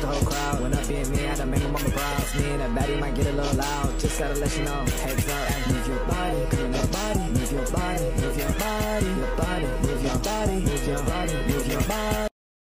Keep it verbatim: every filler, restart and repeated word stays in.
the whole crowd. When I being me, I done make my mama proud. Me and that baddie might get a little loud. Just gotta let you know, heads up, move your body, move your body, move your body, move your body, your body.